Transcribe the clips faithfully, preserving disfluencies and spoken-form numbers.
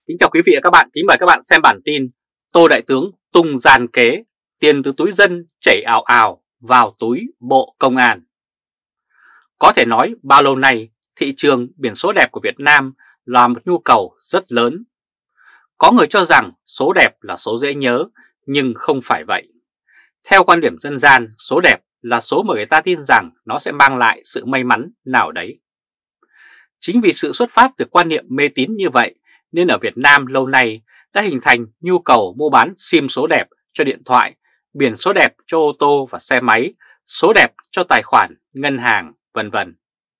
Kính chào quý vị và các bạn, kính mời các bạn xem bản tin Tô Đại Tướng tung gian kế, tiền từ túi dân chảy ào ào vào túi Bộ Công an. Có thể nói bao lâu nay thị trường biển số đẹp của Việt Nam là một nhu cầu rất lớn. Có người cho rằng số đẹp là số dễ nhớ, nhưng không phải vậy. Theo quan điểm dân gian, số đẹp là số mà người ta tin rằng nó sẽ mang lại sự may mắn nào đấy. Chính vì sự xuất phát từ quan niệm mê tín như vậy nên ở Việt Nam lâu nay đã hình thành nhu cầu mua bán sim số đẹp cho điện thoại, biển số đẹp cho ô tô và xe máy, số đẹp cho tài khoản, ngân hàng, vân vân.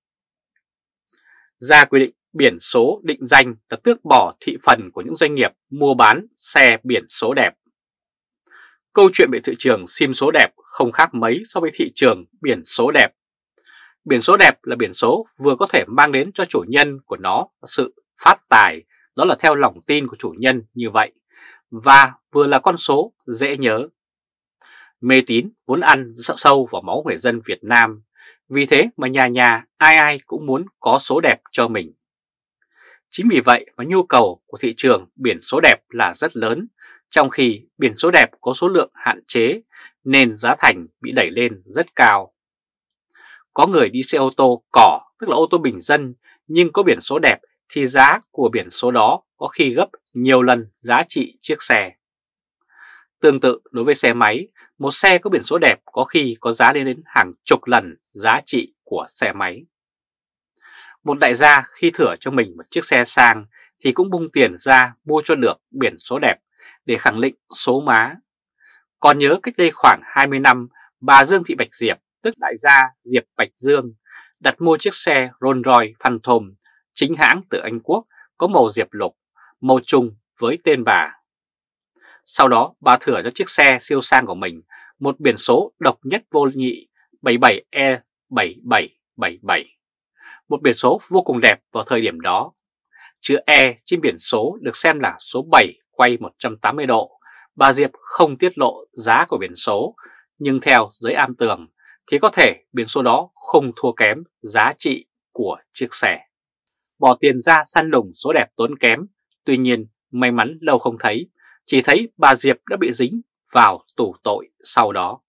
Ra quy định biển số định danh là tước bỏ thị phần của những doanh nghiệp mua bán xe biển số đẹp. Câu chuyện về thị trường sim số đẹp không khác mấy so với thị trường biển số đẹp. Biển số đẹp là biển số vừa có thể mang đến cho chủ nhân của nó sự phát tài, đó là theo lòng tin của chủ nhân như vậy, và vừa là con số dễ nhớ. Mê tín vốn ăn sợ sâu vào máu người dân Việt Nam, vì thế mà nhà nhà ai ai cũng muốn có số đẹp cho mình. Chính vì vậy mà nhu cầu của thị trường biển số đẹp là rất lớn, trong khi biển số đẹp có số lượng hạn chế nên giá thành bị đẩy lên rất cao. Có người đi xe ô tô cỏ, tức là ô tô bình dân, nhưng có biển số đẹp thì giá của biển số đó có khi gấp nhiều lần giá trị chiếc xe. Tương tự đối với xe máy, một xe có biển số đẹp có khi có giá lên đến hàng chục lần giá trị của xe máy. Một đại gia khi thửa cho mình một chiếc xe sang thì cũng bung tiền ra mua cho được biển số đẹp để khẳng định số má. Còn nhớ cách đây khoảng hai mươi năm, bà Dương Thị Bạch Diệp, tức đại gia Diệp Bạch Dương, đặt mua chiếc xe Rolls Royce Phantom chính hãng từ Anh Quốc có màu diệp lục, màu trùng với tên bà. Sau đó bà thửa cho chiếc xe siêu sang của mình một biển số độc nhất vô nhị bảy bảy E bảy bảy bảy bảy, một biển số vô cùng đẹp vào thời điểm đó. Chữ E trên biển số được xem là số bảy quay một trăm tám mươi độ. Bà Diệp không tiết lộ giá của biển số, nhưng theo giới am tường thì có thể biển số đó không thua kém giá trị của chiếc xe. Bỏ tiền ra săn lùng số đẹp tốn kém, tuy nhiên may mắn lâu không thấy, chỉ thấy bà Diệp đã bị dính vào tù tội sau đó.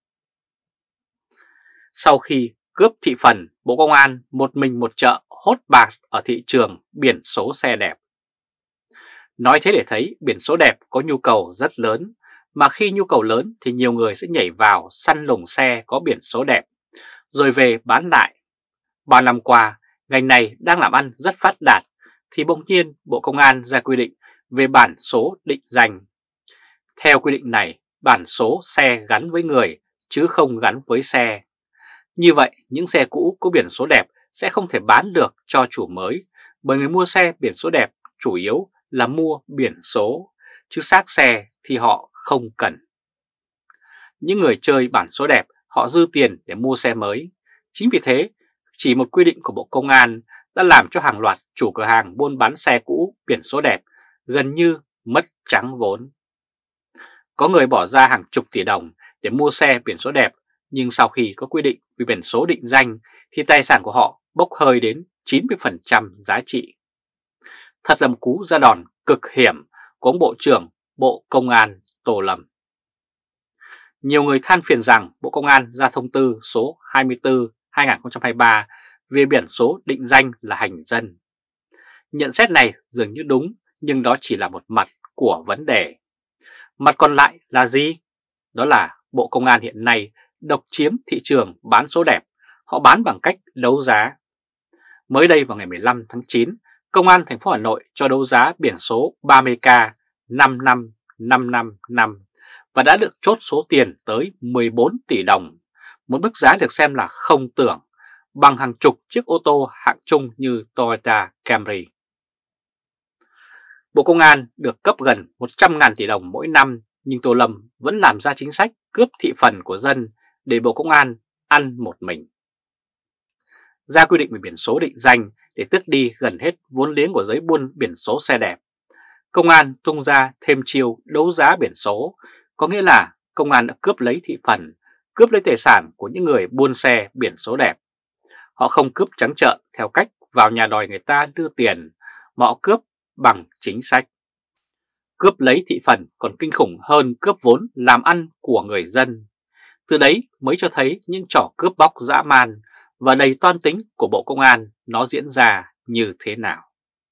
Sau khi cướp thị phần, Bộ Công an một mình một chợ hốt bạc ở thị trường biển số xe đẹp. Nói thế để thấy biển số đẹp có nhu cầu rất lớn, mà khi nhu cầu lớn thì nhiều người sẽ nhảy vào săn lùng xe có biển số đẹp, rồi về bán lại. Bao năm qua, ngành này đang làm ăn rất phát đạt, thì bỗng nhiên Bộ Công an ra quy định về bản số định danh. Theo quy định này, bản số xe gắn với người chứ không gắn với xe. Như vậy, những xe cũ có biển số đẹp sẽ không thể bán được cho chủ mới, bởi người mua xe biển số đẹp chủ yếu là mua biển số, chứ xác xe thì họ không cần. Những người chơi bản số đẹp họ dư tiền để mua xe mới. Chính vì thế, chỉ một quy định của Bộ Công an đã làm cho hàng loạt chủ cửa hàng buôn bán xe cũ biển số đẹp gần như mất trắng vốn. Có người bỏ ra hàng chục tỷ đồng để mua xe biển số đẹp, nhưng sau khi có quy định về biển số định danh thì tài sản của họ bốc hơi đến chín mươi phần trăm giá trị. Thật là một cú ra đòn cực hiểm của ông Bộ trưởng Bộ Công an Tô Lâm. Nhiều người than phiền rằng Bộ Công an ra thông tư số hai mươi tư trên hai nghìn không trăm hai mươi ba về biển số định danh là hành dân. Nhận xét này dường như đúng, nhưng đó chỉ là một mặt của vấn đề. Mặt còn lại là gì? Đó là Bộ Công an hiện nay độc chiếm thị trường bán số đẹp, họ bán bằng cách đấu giá. Mới đây vào ngày mười lăm tháng chín, Công an thành phố Hà Nội cho đấu giá biển số ba mươi K năm năm năm năm năm và đã được chốt số tiền tới mười bốn tỷ đồng, một mức giá được xem là không tưởng, bằng hàng chục chiếc ô tô hạng trung như Toyota Camry. Bộ Công an được cấp gần một trăm nghìn tỷ đồng mỗi năm, nhưng Tô Lâm vẫn làm ra chính sách cướp thị phần của dân để Bộ Công an ăn một mình. Ra quy định về biển số định danh để tước đi gần hết vốn liếng của giới buôn biển số xe đẹp. Công an tung ra thêm chiêu đấu giá biển số, có nghĩa là công an đã cướp lấy thị phần, cướp lấy tài sản của những người buôn xe biển số đẹp. Họ không cướp trắng trợn theo cách vào nhà đòi người ta đưa tiền, mà họ cướp bằng chính sách. Cướp lấy thị phần còn kinh khủng hơn cướp vốn làm ăn của người dân. Từ đấy mới cho thấy những trò cướp bóc dã man và đầy toan tính của Bộ Công an nó diễn ra như thế nào.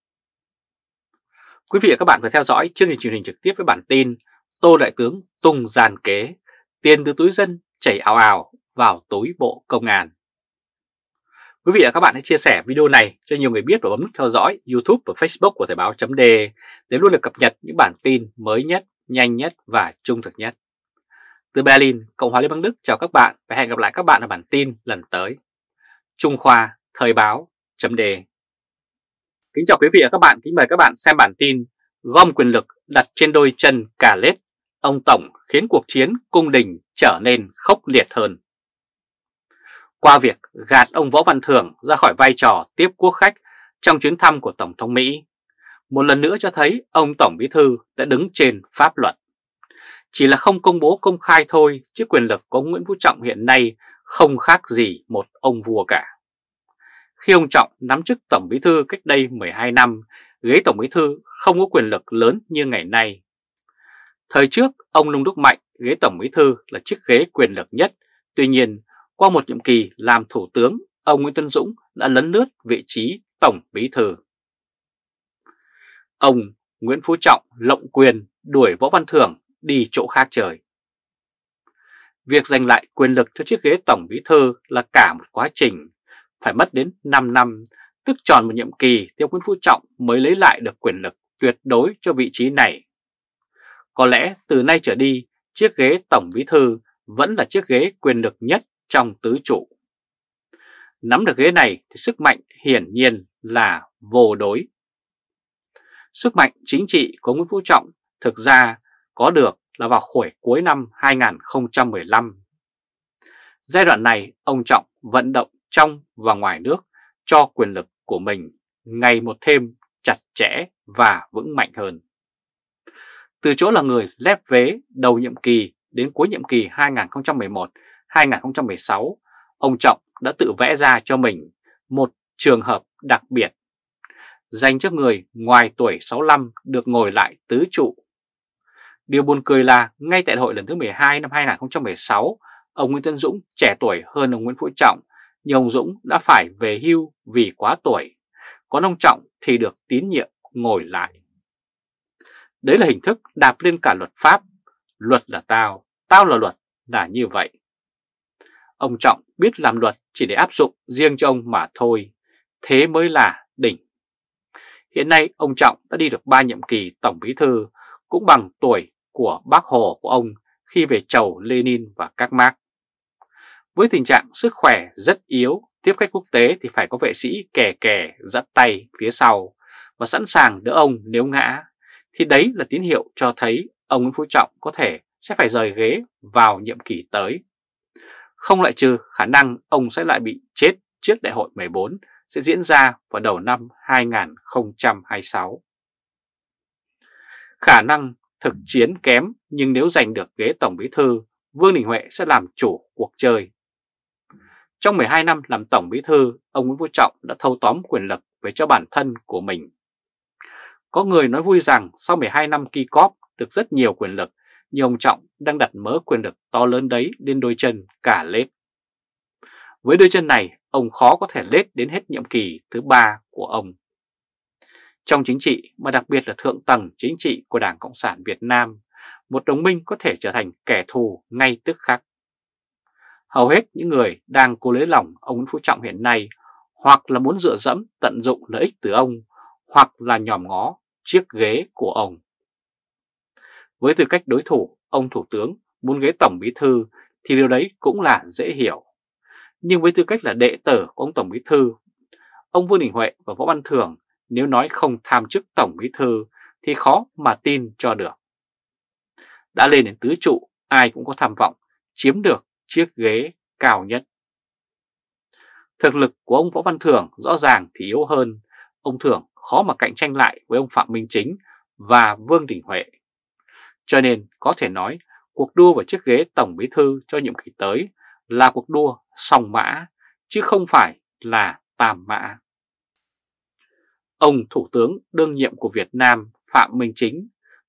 Quý vị và các bạn vừa theo dõi chương trình truyền hình trực tiếp với bản tin Tô Đại Tướng tung gian kế, tiền từ túi dân chảy ào ào vào túi Bộ Công an. Quý vị và các bạn hãy chia sẻ video này cho nhiều người biết và bấm nút theo dõi YouTube và Facebook của Thời báo chấm D để luôn được cập nhật những bản tin mới nhất, nhanh nhất và trung thực nhất. Từ Berlin, Cộng hòa Liên bang Đức chào các bạn và hẹn gặp lại các bạn ở bản tin lần tới. Trung Khoa, Thời báo chấm D. Kính chào quý vị và các bạn, kính mời các bạn xem bản tin gom quyền lực đặt trên đôi chân cà lết, ông Tổng khiến cuộc chiến cung đình trở nên khốc liệt hơn. Qua việc gạt ông Võ Văn Thưởng ra khỏi vai trò tiếp quốc khách trong chuyến thăm của Tổng thống Mỹ, một lần nữa cho thấy ông Tổng Bí Thư đã đứng trên pháp luật. Chỉ là không công bố công khai thôi, chứ quyền lực của ông Nguyễn Phú Trọng hiện nay không khác gì một ông vua cả. Khi ông Trọng nắm chức Tổng Bí Thư cách đây mười hai năm, ghế Tổng Bí Thư không có quyền lực lớn như ngày nay. Thời trước, ông Nông Đức Mạnh, ghế Tổng Bí Thư là chiếc ghế quyền lực nhất. Tuy nhiên, qua một nhiệm kỳ làm Thủ tướng, ông Nguyễn Tấn Dũng đã lấn lướt vị trí Tổng Bí Thư. Ông Nguyễn Phú Trọng lộng quyền đuổi Võ Văn Thưởng đi chỗ khác chơi. Việc giành lại quyền lực cho chiếc ghế Tổng Bí Thư là cả một quá trình, phải mất đến năm năm, tức tròn một nhiệm kỳ thì ông Nguyễn Phú Trọng mới lấy lại được quyền lực tuyệt đối cho vị trí này. Có lẽ từ nay trở đi, chiếc ghế Tổng Bí Thư vẫn là chiếc ghế quyền lực nhất trong tứ trụ. Nắm được ghế này thì sức mạnh hiển nhiên là vô đối. Sức mạnh chính trị của Nguyễn Phú Trọng thực ra có được là vào khoảng cuối năm hai nghìn không trăm mười lăm. Giai đoạn này, ông Trọng vận động trong và ngoài nước cho quyền lực của mình ngày một thêm chặt chẽ và vững mạnh hơn. Từ chỗ là người lép vế đầu nhiệm kỳ đến cuối nhiệm kỳ hai nghìn không trăm mười một đến hai nghìn không trăm mười sáu, ông Trọng đã tự vẽ ra cho mình một trường hợp đặc biệt, dành cho người ngoài tuổi sáu mươi lăm được ngồi lại tứ trụ. Điều buồn cười là ngay tại đại hội lần thứ mười hai năm hai nghìn không trăm mười sáu, ông Nguyễn Tấn Dũng trẻ tuổi hơn ông Nguyễn Phú Trọng, nhưng ông Dũng đã phải về hưu vì quá tuổi, còn ông Trọng thì được tín nhiệm ngồi lại. Đấy là hình thức đạp lên cả luật pháp, luật là tao, tao là luật, là như vậy. Ông Trọng biết làm luật chỉ để áp dụng riêng cho ông mà thôi, thế mới là đỉnh. Hiện nay ông Trọng đã đi được ba nhiệm kỳ Tổng Bí Thư, cũng bằng tuổi của Bác Hồ của ông khi về chầu Lenin và các Mác. Với tình trạng sức khỏe rất yếu, tiếp khách quốc tế thì phải có vệ sĩ kè kè dắt tay phía sau và sẵn sàng đỡ ông nếu ngã, thì đấy là tín hiệu cho thấy ông Nguyễn Phú Trọng có thể sẽ phải rời ghế vào nhiệm kỳ tới. Không loại trừ khả năng ông sẽ lại bị chết trước đại hội mười bốn sẽ diễn ra vào đầu năm hai nghìn không trăm hai mươi sáu. Khả năng thực chiến kém, nhưng nếu giành được ghế Tổng Bí Thư, Vương Đình Huệ sẽ làm chủ cuộc chơi. Trong mười hai năm làm Tổng Bí Thư, ông Nguyễn Phú Trọng đã thâu tóm quyền lực về cho bản thân của mình. Có người nói vui rằng sau mười hai năm ki cóp được rất nhiều quyền lực, nhưng ông Trọng đang đặt mớ quyền lực to lớn đấy lên đôi chân cả lết. Với đôi chân này, ông khó có thể lết đến hết nhiệm kỳ thứ ba của ông. Trong chính trị, mà đặc biệt là thượng tầng chính trị của Đảng Cộng sản Việt Nam, một đồng minh có thể trở thành kẻ thù ngay tức khắc. Hầu hết những người đang cố lấy lòng ông Nguyễn Phú Trọng hiện nay hoặc là muốn dựa dẫm tận dụng lợi ích từ ông, hoặc là nhòm ngó chiếc ghế của ông. Với tư cách đối thủ, ông Thủ tướng muốn ghế Tổng Bí Thư thì điều đấy cũng là dễ hiểu. Nhưng với tư cách là đệ tử của ông Tổng Bí Thư, ông Vương Đình Huệ và Võ Văn Thưởng nếu nói không tham chức Tổng Bí Thư thì khó mà tin cho được. Đã lên đến tứ trụ, ai cũng có tham vọng chiếm được chiếc ghế cao nhất. Thực lực của ông Võ Văn Thưởng rõ ràng thì yếu hơn, ông Thưởng khó mà cạnh tranh lại với ông Phạm Minh Chính và Vương Đình Huệ. Cho nên có thể nói cuộc đua vào chiếc ghế Tổng Bí Thư cho nhiệm kỳ tới là cuộc đua song mã, chứ không phải là tam mã. Ông Thủ tướng đương nhiệm của Việt Nam Phạm Minh Chính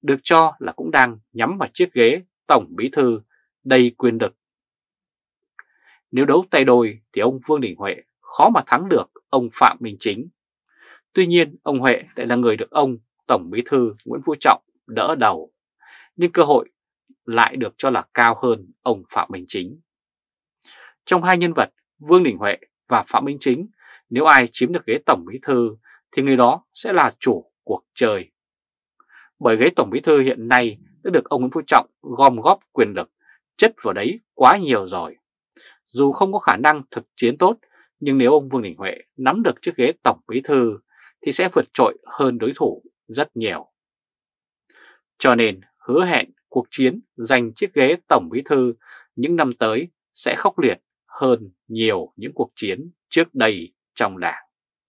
được cho là cũng đang nhắm vào chiếc ghế Tổng Bí thư đầy quyền lực. Nếu đấu tay đôi thì ông Vương Đình Huệ khó mà thắng được ông Phạm Minh Chính. Tuy nhiên ông Huệ lại là người được ông Tổng Bí thư Nguyễn Phú Trọng đỡ đầu, nhưng cơ hội lại được cho là cao hơn ông Phạm Minh Chính. Trong hai nhân vật Vương Đình Huệ và Phạm Minh Chính, nếu ai chiếm được ghế Tổng Bí thư thì người đó sẽ là chủ cuộc chơi. Bởi ghế Tổng Bí thư hiện nay đã được ông Nguyễn Phú Trọng gom góp quyền lực chất vào đấy quá nhiều rồi. Dù không có khả năng thực chiến tốt, nhưng nếu ông Vương Đình Huệ nắm được chiếc ghế Tổng Bí thư thì sẽ vượt trội hơn đối thủ rất nhiều. Cho nên hứa hẹn cuộc chiến giành chiếc ghế Tổng Bí thư những năm tới sẽ khốc liệt hơn nhiều những cuộc chiến trước đây trong Đảng.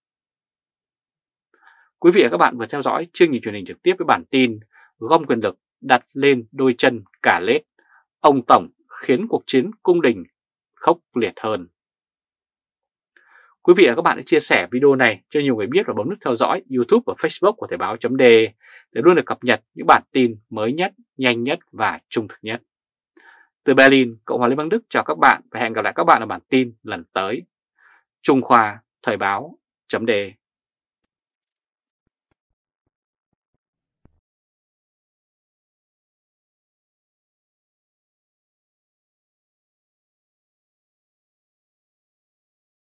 Quý vị và các bạn vừa theo dõi chương trình truyền hình trực tiếp với bản tin gom quyền lực đặt lên đôi chân cả lết, ông Tổng khiến cuộc chiến cung đình khốc liệt hơn. Quý vị và các bạn hãy chia sẻ video này cho nhiều người biết và bấm nút theo dõi YouTube và Facebook của Thời báo chấm D để luôn được cập nhật những bản tin mới nhất, nhanh nhất và trung thực nhất. Từ Berlin, Cộng hòa Liên bang Đức chào các bạn và hẹn gặp lại các bạn ở bản tin lần tới. Trung Khoa Thời báo chấm D